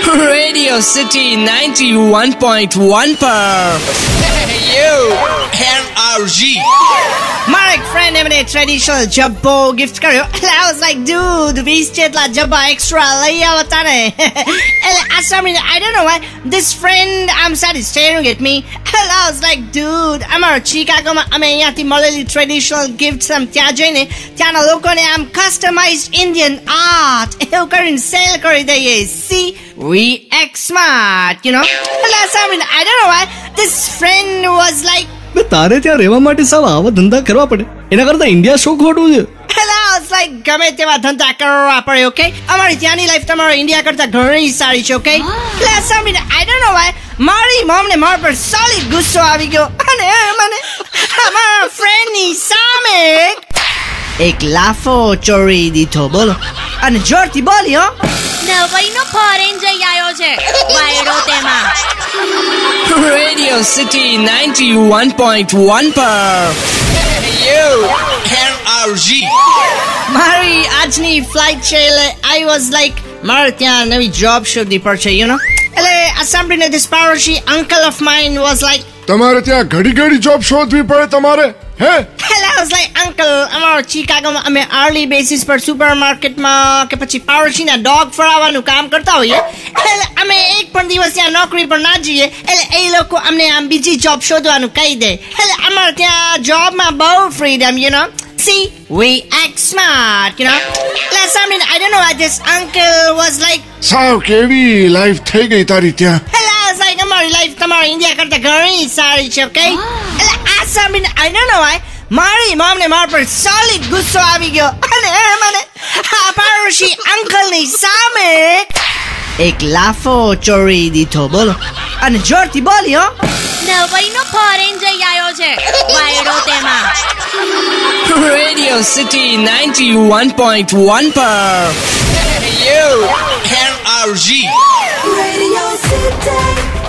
Radio City 91.1 પર NRG. મારા એક ફ્રેન્ડ એમને ટ્રેડિશનલ જબ્બો ગિફ્ટ કર્યો એટલે I was like dude 20 જેટલા જબ્બા એક્સ્ટ્રા લઈ આવતા ને એટલે આ સાંભળીને I don't know why this friend started staring at me and I was like dude અમારા ચિકાગોમાં અમે અહીંયાથી મળેલી ટ્રેડિશનલ ગિફ્ટ્સ ત્યાં જઈને ત્યાંના લોકોને કસ્ટમાઇઝડ ઇન્ડિયન આર્ટ એવું કરીને સેલ કરી દઈએ see we act smart you know એટલે આ સાંભળીને I don't know why this friend was like તારે ત્યાં રહેવા માટે સાવ આવા ધંધા કરવા પડે એના કરતા ઇન્ડિયા શું ખોટું છે ગમે તેવા ધંધા કરવા પડે ઓકે અમારી ત્યાંની લાઈફ તમારા ઇન્ડિયા કરતા ઘણી સારી છે ઓકે સાંભળીને I don't know why મારી મમ્મીને મારા પર સોલિડ ગુસ્સો આવી ગયો અને મને અમારા ફ્રેન્ડની સામે એક લાફો ચોરી દીધો બોલો અને જોરથી બોલી હો નવઈનો ફોરેન જઈ આવ્યો છે વાયડો તેમાં Radio City 91.1 પર NRG. મારી આજની ફ્લાઇટ છે એટલે I was like મારે ત્યાં નવી જોબ શોધવી પડશે you know એટલે આ સાંભળીને this પાડોશી uncle of mine was like તમારે ત્યાં ઘડી જોબ શોધવી પડે તમારે હે I was like uncle અમારા ચિકાગોમાં અમે આર્લી બેસિસ પર સુપરમાર્કેટમાં કે પછી પાડોશીના ડોગ ફરાવવાનું કામ કરતા હોઈએ એટલે અમે એક પણ દિવસ ત્યાં નોકરી પર ના જઈએ એટલે એ લોકો અમને બીજી જોબ શોધવાનું કહી દે એટલે અમારે ત્યાં જોબમાં બહુ freedom you know see we act smart you know last time I don't know why this uncle was like સાવ કેવી લાઈફ થઈ ગઈ તારી ત્યાં like અમારી લાઈફ તમારા ઇન્ડિયા કરતા ઘણી સારી છે ઓકે એટલે આ સાંભળીને I don't know why મારી મમ્મીને મારા પર સોલિડ ગુસ્સો આવી ગયો અને મને આ પાડોશી અંકલની સામે એક લાફો ચોરી દીધો બોલો અને જોરથી બોલી હો નવઈનો ફોરેન જઈ આવ્યો છે વાયડો તેમાં Radio City 91.1 પર NRG. Radio City.